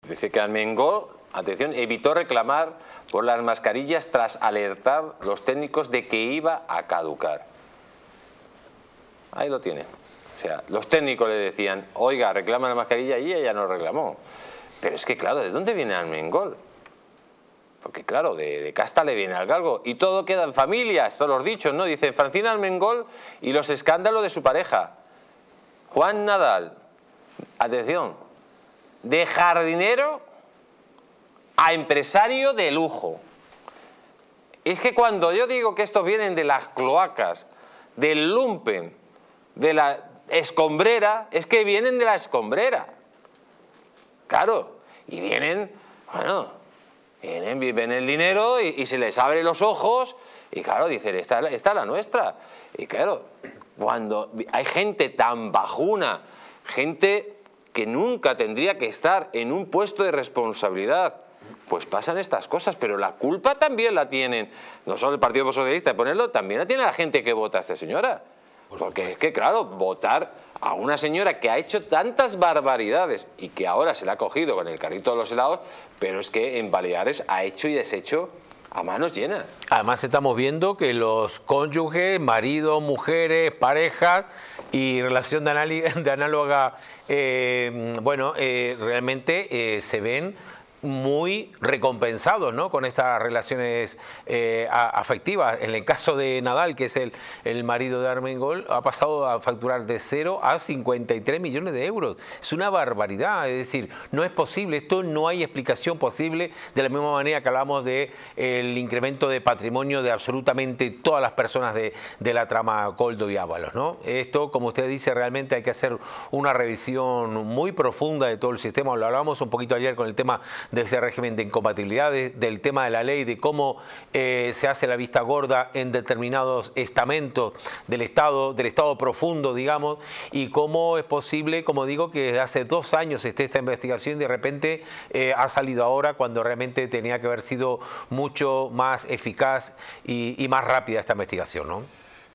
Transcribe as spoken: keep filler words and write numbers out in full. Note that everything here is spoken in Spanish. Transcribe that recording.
Dice que Armengol, atención, evitó reclamar por las mascarillas tras alertar los técnicos de que iba a caducar. Ahí lo tienen. O sea, los técnicos le decían, oiga, reclama la mascarilla, y ella no reclamó. Pero es que, claro, ¿de dónde viene Armengol? Porque, claro, de, de casta le viene al galgo. Y todo queda en familia, son los dichos, ¿no? Dice Francina Armengol y los escándalos de su pareja. Juan Nadal, atención, de jardinero a empresario de lujo. Es que cuando yo digo que estos vienen de las cloacas, del lumpen, de la escombrera, es que vienen de la escombrera. Claro, y vienen, bueno, vienen, ven el dinero y, y se les abre los ojos y claro, dicen, esta, esta es la nuestra. Y claro, cuando hay gente tan bajuna, gente que nunca tendría que estar en un puesto de responsabilidad, pues pasan estas cosas, pero la culpa también la tienen, no solo el Partido Socialista de ponerlo, también la tiene la gente que vota a esta señora. Porque es que, claro, votar a una señora que ha hecho tantas barbaridades y que ahora se la ha cogido con el carrito de los helados, pero es que en Baleares ha hecho y deshecho a manos llenas. Además estamos viendo que los cónyuges, maridos, mujeres, parejas y relación de, de análoga, eh, bueno, eh, realmente eh, se ven muy recompensados, ¿no?, con estas relaciones eh, afectivas. En el caso de Nadal, que es el, el marido de Armengol, ha pasado a facturar de cero a cincuenta y tres millones de euros. Es una barbaridad, es decir, no es posible, esto no hay explicación posible, de la misma manera que hablamos del incremento de patrimonio de absolutamente todas las personas de, de la trama Koldo y Ábalos, ¿no? Esto, como usted dice, realmente hay que hacer una revisión muy profunda de todo el sistema. Lo hablábamos un poquito ayer con el tema de ese régimen de incompatibilidades, del tema de la ley, de cómo eh, se hace la vista gorda en determinados estamentos del Estado, del Estado profundo, digamos, y cómo es posible, como digo, que desde hace dos años esté esta investigación y de repente eh, ha salido ahora cuando realmente tenía que haber sido mucho más eficaz y, y más rápida esta investigación, ¿no?